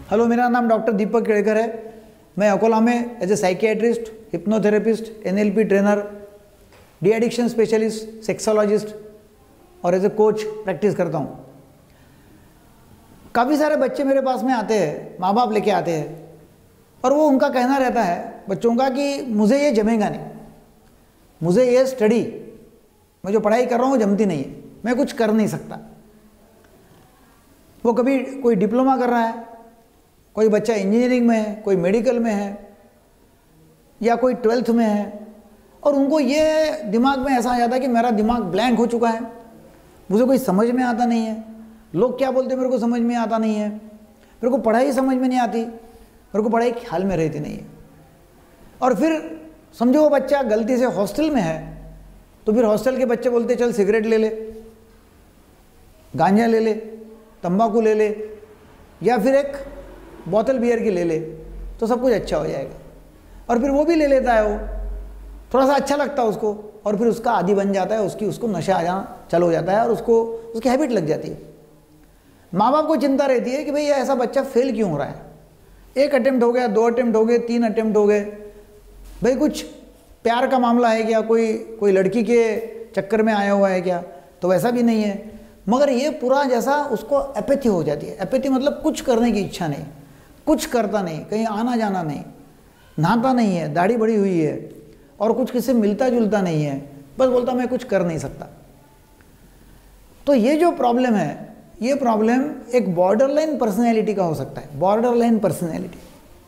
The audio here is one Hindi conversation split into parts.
हेलो, मेरा नाम डॉक्टर दीपक केड़कर है। मैं अकोला में as a psychiatrist, hypnotherapist, NLP trainer, de addiction specialist, sexologist और एज ए कोच प्रैक्टिस करता हूँ। काफ़ी सारे बच्चे मेरे पास में आते हैं, माँ बाप लेके आते हैं और वो उनका कहना रहता है बच्चों का कि मुझे ये जमेगा नहीं, मुझे ये स्टडी, मैं जो पढ़ाई कर रहा हूँ जमती नहीं है, मैं कुछ कर नहीं सकता। वो कभी कोई डिप्लोमा कर रहा है, कोई बच्चा इंजीनियरिंग में है, कोई मेडिकल में है या कोई 12th में है, और उनको ये दिमाग में ऐसा आ जाता है कि मेरा दिमाग ब्लैंक हो चुका है, मुझे कोई समझ में आता नहीं है, लोग क्या बोलते हैं मेरे को समझ में आता नहीं है, मेरे को पढ़ाई समझ में नहीं आती, मेरे को पढ़ाई ख्याल में रहती नहीं है। और फिर समझो वो बच्चा गलती से हॉस्टल में है, तो फिर हॉस्टल के बच्चे बोलते चल सिगरेट ले ले, गांजा ले ले, तंबाकू ले ले या फिर एक बोतल बियर की ले ले तो सब कुछ अच्छा हो जाएगा। और फिर वो भी ले लेता है, वो थोड़ा सा अच्छा लगता है उसको, और फिर उसका आदी बन जाता है, उसको नशा आ जाना चालू हो जाता है और उसकी हैबिट लग जाती है। माँ बाप को चिंता रहती है कि भाई ऐसा बच्चा फेल क्यों हो रहा है, 1 अटेम्प्ट हो गया, 2 अटेम्प्ट हो गए, 3 अटेम्प्ट हो गए, भाई कुछ प्यार का मामला है क्या, कोई लड़की के चक्कर में आया हुआ है क्या, तो वैसा भी नहीं है। मगर ये पूरा जैसा उसको एपैथी हो जाती है। एपैथी मतलब कुछ करने की इच्छा नहीं, कुछ करता नहीं, कहीं आना जाना नहीं, नहाता नहीं है, दाढ़ी बड़ी हुई है और कुछ किसी से मिलता जुलता नहीं है, बस बोलता मैं कुछ कर नहीं सकता। तो ये जो प्रॉब्लम है, ये प्रॉब्लम एक बॉर्डरलाइन पर्सनैलिटी का हो सकता है, बॉर्डरलाइन पर्सनैलिटी,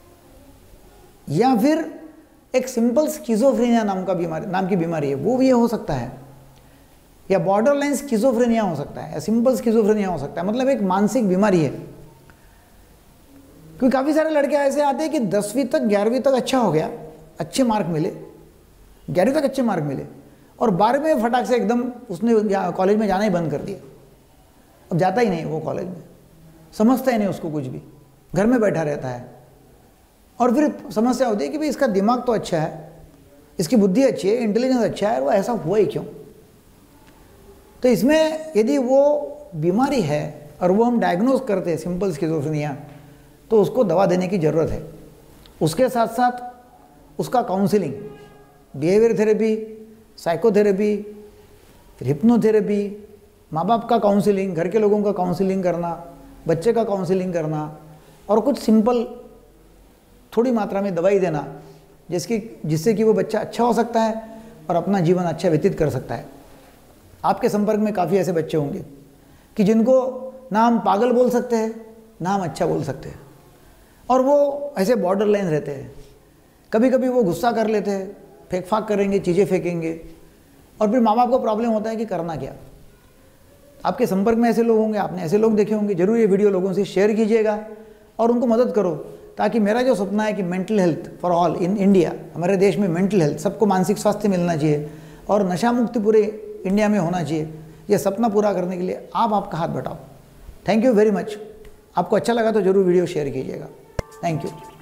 या फिर एक सिंपल स्किज़ोफ्रेनिया नाम की बीमारी है, वो भी ये हो सकता है, या बॉर्डरलाइन स्किज़ोफ्रेनिया हो सकता है, या सिंपल स्किज़ोफ्रेनिया हो सकता है, मतलब एक मानसिक बीमारी है। क्योंकि काफ़ी सारे लड़के ऐसे आते हैं कि 10वीं तक 11वीं तक अच्छा हो गया, अच्छे मार्क मिले, 11वीं तक अच्छे मार्क मिले, और 12वीं में फटाक से एकदम उसने कॉलेज में जाना ही बंद कर दिया, अब जाता ही नहीं वो कॉलेज में, समझता ही नहीं उसको कुछ भी, घर में बैठा रहता है। और फिर समस्या होती है कि भाई इसका दिमाग तो अच्छा है, इसकी बुद्धि अच्छी है, इंटेलिजेंस अच्छा है, वो ऐसा हुआ ही क्यों। तो इसमें यदि वो बीमारी है और वो हम डायग्नोज करते हैं सिंपल स्किज़ोफ्रेनिया, तो उसको दवा देने की ज़रूरत है। उसके साथ साथ उसका काउंसलिंग, बिहेवियर थेरेपी, साइकोथेरेपी, फिर हिप्नोथेरेपी, माँ बाप का काउंसलिंग, घर के लोगों का काउंसलिंग करना, बच्चे का काउंसलिंग करना, और कुछ सिंपल थोड़ी मात्रा में दवाई देना जिससे कि वो बच्चा अच्छा हो सकता है और अपना जीवन अच्छा व्यतीत कर सकता है। आपके संपर्क में काफ़ी ऐसे बच्चे होंगे कि जिनको ना हम पागल बोल सकते हैं, ना हम अच्छा बोल सकते हैं, और वो ऐसे बॉर्डर लाइन रहते हैं। कभी कभी वो गुस्सा कर लेते हैं, फेंक फाक करेंगे, चीज़ें फेंकेंगे, और फिर माँ बाप को प्रॉब्लम होता है कि करना क्या। आपके संपर्क में ऐसे लोग होंगे, आपने ऐसे लोग देखे होंगे। जरूर ये वीडियो लोगों से शेयर कीजिएगा और उनको मदद करो, ताकि मेरा जो सपना है कि mental health for all in India, हमारे देश में मेंटल हेल्थ, सबको मानसिक स्वास्थ्य मिलना चाहिए और नशा मुक्ति पूरे इंडिया में होना चाहिए, ये सपना पूरा करने के लिए आप आपका हाथ बटाओ। Thank you very much. आपको अच्छा लगा तो ज़रूर वीडियो शेयर कीजिएगा। Thank you.